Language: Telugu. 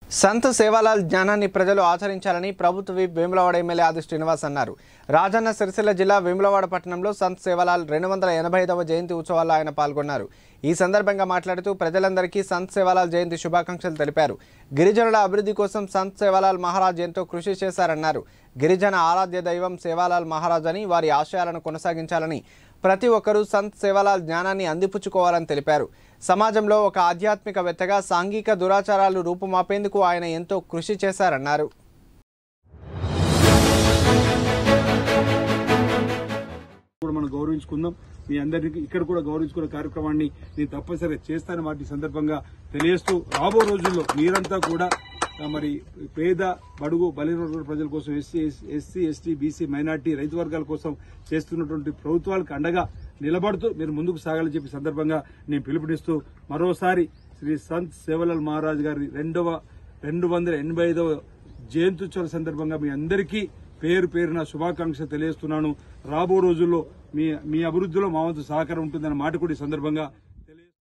సంత్ సేవాలాల్ జ్ఞానాన్ని ప్రజలు ఆచరించాలని ప్రభుత్వ విప్ వేములవాడ ఎమ్మెల్యే ఆది శ్రీనివాస్ అన్నారు. రాజన్న సిరిసిల్ల జిల్లా వేములవాడ పట్టణంలో సంత్ సేవాలాల్ 285వ జయంతి ఉత్సవాల్లో ఆయన పాల్గొన్నారు. ఈ సందర్భంగా మాట్లాడుతూ ప్రజలందరికీ సంత్ సేవాలాల్ జయంతి శుభాకాంక్షలు తెలిపారు. గిరిజనుల అభివృద్ధి కోసం సంత్ సేవాలాల్ మహారాజ్ ఎంతో కృషి చేశారన్నారు. గిరిజన ఆరాధ్య దైవం సేవాలాల్ మహారాజ్ అని, వారి ఆశయాలను కొనసాగించాలని ప్రతి ఒక్కరూ సంత్ సేవాలాల్ జ్ఞానాన్ని అందిపుచ్చుకోవాలని తెలిపారు. సమాజంలో ఒక ఆధ్యాత్మికవేత్తగా సాంఘిక దురాచారాలు రూపుమాపేందుకు ఆయన ఎంతో కృషి చేశారన్నారు. మనం గౌరవించుకుందాం. మీ అందరికీ ఇక్కడ కూడా గౌరవించుకునే కార్యక్రమాన్ని నేను తప్పనిసరిగా చేస్తాను. వాటి సందర్భంగా తెలియజేస్తూ రాబో రోజుల్లో మీరంతా కూడా మరి పేద బడుగు బలహీన ప్రజల కోసం ఎస్సీ ఎస్టీ బీసీ మైనార్టీ రైతు వర్గాల కోసం చేస్తున్నటువంటి ప్రభుత్వాలకు అండగా నిలబడుతూ మీరు ముందుకు సాగాలని చెప్పి సందర్భంగా నేను పిలుపునిస్తూ మరోసారి శ్రీ సంత్ సేవాలాల్ మహారాజ్ గారి 285వ జయంత్యుత్సవ సందర్భంగా మీ అందరికీ పేరు పేరున శుభాకాంక్షలు తెలియజేస్తున్నాను. రాబో రోజుల్లో మీ అభివృద్ధిలో మా వంతు సహకారం ఉంటుందన్న మాట కూడా ఈ సందర్భంగా